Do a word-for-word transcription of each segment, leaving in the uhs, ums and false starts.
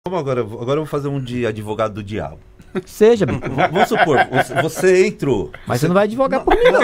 Vamos agora, agora eu vou fazer um de advogado do diabo. Seja, V vamos supor, você, você entrou. mas você você não vai advogar por mim, não. Não,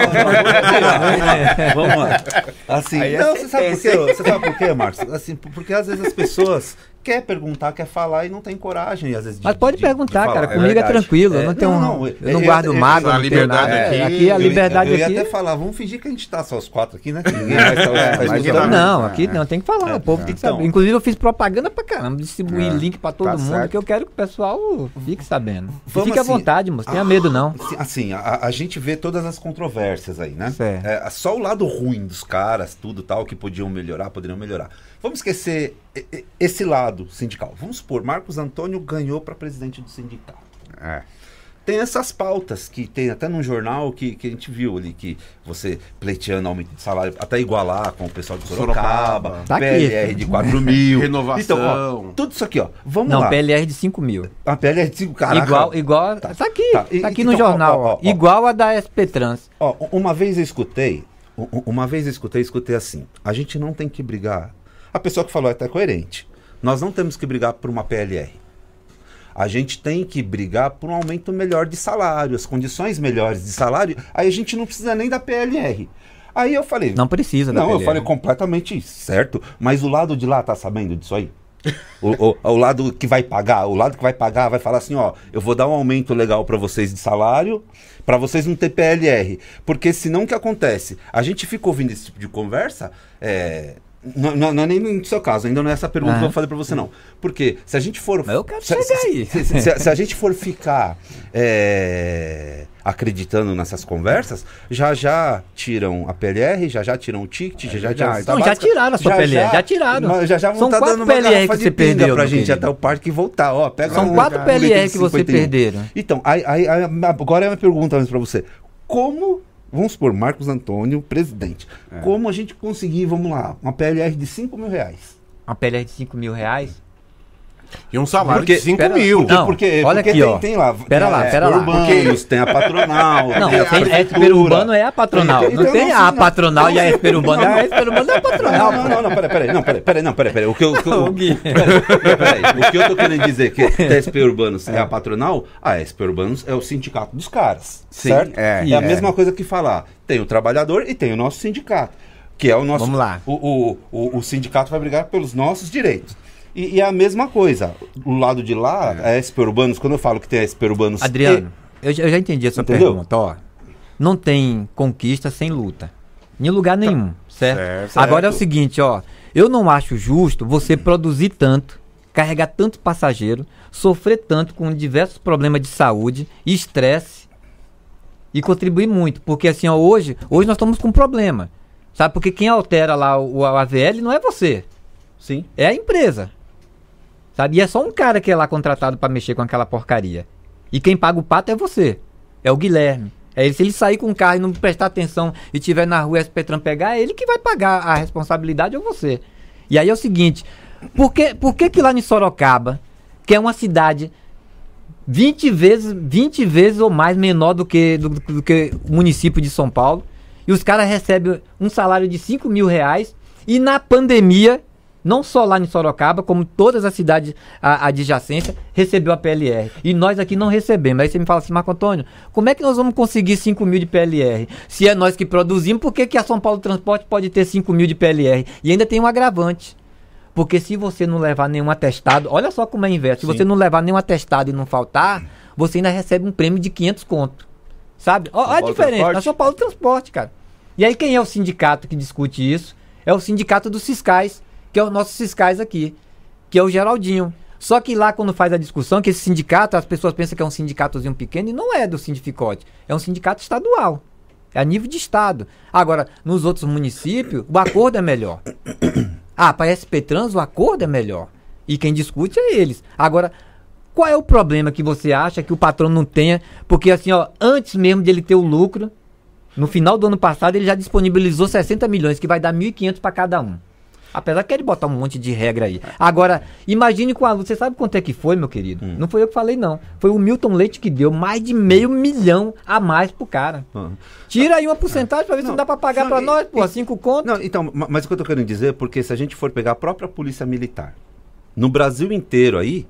não, vamos lá. Assim, Aí é não, você sabe por quê? sentença. Você sabe por quê, Márcio? Assim, porque às vezes as pessoas querem perguntar, querem falar e não tem coragem, às vezes. De, Mas pode de- perguntar, de cara. falar. Comigo é, verdade. tranquilo. Eu É, não tenho. não, um- não, eu eu- não eu- guardo eu- mágoa, a não tenho liberdade nada. aqui- É, aqui a Eu- liberdade eu, eu ia aqui. até falar, vamos fingir que a gente tá só os quatro aqui, né? Que ninguém vai estar. É, vai mas escutar. não, Não, É. aqui não, tem que falar. O povo tem que Então. saber. Inclusive, eu fiz propaganda pra caramba, distribuir É, link pra todo tá mundo, certo. que eu quero que o pessoal fique sabendo. E Vamos fique à assim, vontade, moço. Tenha medo, não. Assim, assim, a, a gente vê todas as controvérsias aí, né? Certo. É, só o lado ruim dos caras, tudo tal, que podiam melhorar, poderiam melhorar. Vamos esquecer e- e- esse lado sindical. Vamos supor, Marcos Antônio ganhou para presidente do sindicato. É. Tem essas pautas que tem até num jornal que, que a gente viu ali, que você pleiteando aumento de salário, até igualar com o pessoal de Sorocaba, Sorocaba. Tá aqui. P L R de quatro mil. Renovação. Então, ó, tudo isso aqui, ó. Vamos Não, lá. P L R de cinco mil. A P L R de cinco, caraca. Igual, igual. Tá, Tá, aqui, tá. tá, E- aqui então, no jornal, ó, ó, ó, ó. igual a da S P Trans. Ó, uma vez eu escutei, u- u- uma vez eu escutei, escutei assim, a gente não tem que brigar. A pessoa que falou é até coerente. Nós não temos que brigar por uma P L R. A gente tem que brigar por um aumento melhor de salário, as condições melhores de salário, aí a gente não precisa nem da P L R. Aí eu falei... Não precisa da Não, P L eu R. falei completamente certo, mas o lado de lá tá sabendo disso aí? O, o, o lado que vai pagar, o lado que vai pagar vai falar assim, ó, eu vou dar um aumento legal para vocês de salário, para vocês não ter P L R, porque senão o que acontece? A gente fica ouvindo esse tipo de conversa, é, não, não, não é nem no seu caso, ainda não é essa pergunta Aham. que eu vou fazer para você não, porque se a gente for, Mas eu quero se, chegar se- aí. se- se- se- se a gente for ficar é, acreditando nessas conversas, já já tiram a P L R, já já tiram o ticket, já já tiram a verdade. cesta Não, já básica, tiraram a sua P L R, já tiraram. mas já já vão São tá quatro dando uma P L R garrafa que de você pinga perdeu, pra meu gente ir querido. até o parque e voltar. Ó, pega São um- quatro um P L R bilhete que de você cinquenta e um. perderam. Então, aí, aí- aí, agora é uma pergunta mesmo pra você. Como, vamos supor, Marcos Antônio, presidente, É. como a gente conseguir, vamos lá, uma P L R de cinco mil reais? Uma P L R de cinco mil reais? E um salário Porque- de cinco pera- mil. Não, porque, olha porque aqui, tem, ó. tem lá. Pera tem lá, a pera lá. Urbanos, tem a patronal. Não, tem a tem, a prefeitura. Esper Urbano é a patronal. Então, Não tem não, a não. patronal e a Esper Urbano. A Esper Urbano é a patronal. Não, não, não, não, peraí, peraí, não, peraí, peraí, não, peraí, peraí. O que eu, o que eu- Ô, Gui. peraí, peraí, peraí. O que eu tô querendo dizer que a S P Urbanos é a patronal, a S P Urbanos é o sindicato dos caras, Sim, certo? é. É a É. mesma coisa que falar, tem o trabalhador e tem o nosso sindicato, que é o nosso... Vamos lá. O, o, o, o sindicato vai brigar pelos nossos direitos. E, e é a mesma coisa, o lado de lá, a S P Urbanos, quando eu falo que tem a S P Urbanos... Adriano, eu, já- eu já entendi a sua Entendeu? pergunta. Ó, não tem conquista sem luta. Em lugar nenhum, certo? certo. Agora é o seguinte, ó. Eu não acho justo você produzir tanto, carregar tanto passageiro, sofrer tanto com diversos problemas de saúde, estresse e contribuir muito. Porque assim, ó, hoje, hoje nós estamos com um problema. Sabe? Porque quem altera lá o, o A V L não é você. Sim. É a empresa. Sabe? E é só um cara que é lá contratado pra mexer com aquela porcaria. E quem paga o pato é você. É o Guilherme. É ele, se ele sair com o carro e não prestar atenção e tiver na rua e a S P Tran pegar, é ele que vai pagar a responsabilidade ou você. E aí é o seguinte, por que, por que que lá em Sorocaba, que é uma cidade vinte vezes, vinte vezes ou mais menor do que, do, do que o município de São Paulo, e os caras recebem um salário de cinco mil reais, e na pandemia, não só lá em Sorocaba, como todas as cidades a- adjacências, recebeu a P L R. E nós aqui não recebemos. Aí você me fala assim, Marco Antônio, como é que nós vamos conseguir cinco mil de P L R? Se é nós que produzimos, por que, que a São Paulo Transporte pode ter cinco mil de P L R? E ainda tem um agravante. Porque se você não levar nenhum atestado, olha só como é inverso, se Sim. você não levar nenhum atestado e não faltar, você ainda recebe um prêmio de quinhentos conto. Sabe? Ó, ó a Paulo diferença, Transporte? na São Paulo Transporte, cara. E aí quem é o sindicato que discute isso? É o sindicato dos fiscais, que é o nosso fiscais aqui, que é o Geraldinho. Só que lá quando faz a discussão, que esse sindicato, as pessoas pensam que é um sindicatozinho pequeno, e não é do Sindificote, é um sindicato estadual. É a nível de estado. Agora, nos outros municípios, o acordo é melhor. Ah, para a S P Trans o acordo é melhor. E quem discute é eles. Agora, qual é o problema que você acha que o patrão não tenha? Porque assim, ó, antes mesmo de ele ter o lucro, no final do ano passado ele já disponibilizou sessenta milhões, que vai dar mil e quinhentos para cada um. Apesar que ele botar um monte de regra aí. Agora, imagine com a luta. Você sabe quanto é que foi, meu querido? Hum. Não foi eu que falei, não. Foi o Milton Leite que deu mais de meio milhão a mais pro cara. Ah. Tira aí uma porcentagem pra ver se Não, não dá pra pagar não, pra e- nós, pô, e- cinco contos. Não, então, ma- mas o que eu tô querendo dizer é porque se a gente for pegar a própria polícia militar, no Brasil inteiro aí,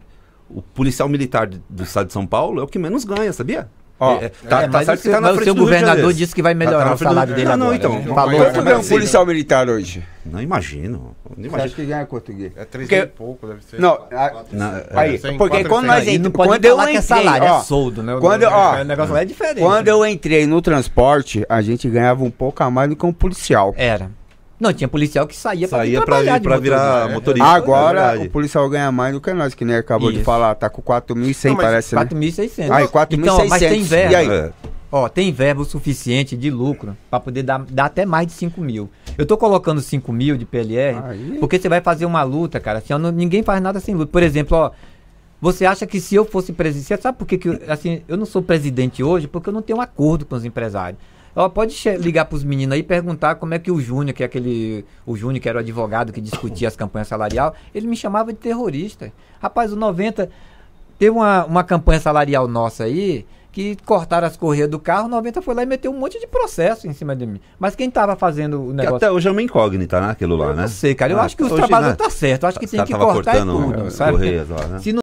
o policial militar de- do estado de São Paulo é o que menos ganha, sabia? Ó, É, tá, É, tá mas certo o que tá seu, na mas o frente seu do Rio de governador Janeiro. disse que vai Tá- melhorar tá na o frente do- salário dele Não, não, agora. então. né? Não, Falou. mas- quanto ganha um Sim. policial militar hoje? Não imagino. Não Você imagino. acha que ganha quanto, Gui? É três Porque- e pouco, deve ser. Não, a- Não, é- aí, cem, porque quatro, quando cem. nós Aí não entramos, pode quando eu falar que é entrei, salário, ó, é soldo, né? quando eu- ó, o negócio lá é diferente. quando né? eu entrei no transporte, a gente ganhava um pouco a mais do que um policial. Era. Não, tinha policial que saía pra vir Saía pra, trabalhar vir- de pra virar motorista. motorista. Agora é o verdade. policial ganha mais do que nós, que nem acabou de Isso. falar, tá com quatro mil e cem, Não, mas parece, né? quatro mil e seiscentos. Aí, quatro mil e Então, mas tem seiscentos. verba. E aí? É. Ó, tem verba o suficiente de lucro pra poder dar, dar até mais de cinco mil. Eu tô colocando cinco mil de P L R Aí. porque você vai fazer uma luta, cara. Assim, ó, não- ninguém faz nada sem luta. Por exemplo, ó, você acha que se eu fosse presidente... Você sabe por que, que eu, assim, eu não sou presidente hoje? Porque eu não tenho um acordo com os empresários. Ó, pode che- ligar pros meninos aí e perguntar como é que o Júnior, que é aquele... O Júnior, que era o advogado que discutia as campanhas salarial, ele me chamava de terrorista. Rapaz, o noventa... Teve uma, uma campanha salarial nossa aí, que cortaram as correias do carro, o noventa foi lá e meteu um monte de processo em cima de mim. Mas quem tava fazendo o Que negócio... até hoje é uma incógnita, né? Aquilo lá, Eu né? não sei, cara. Eu Ah, acho que os hoje, trabalhadores né? tá certo. Eu acho que Os tem caras que tava cortar e cortando tudo, as sabe? correias lá, né? Se não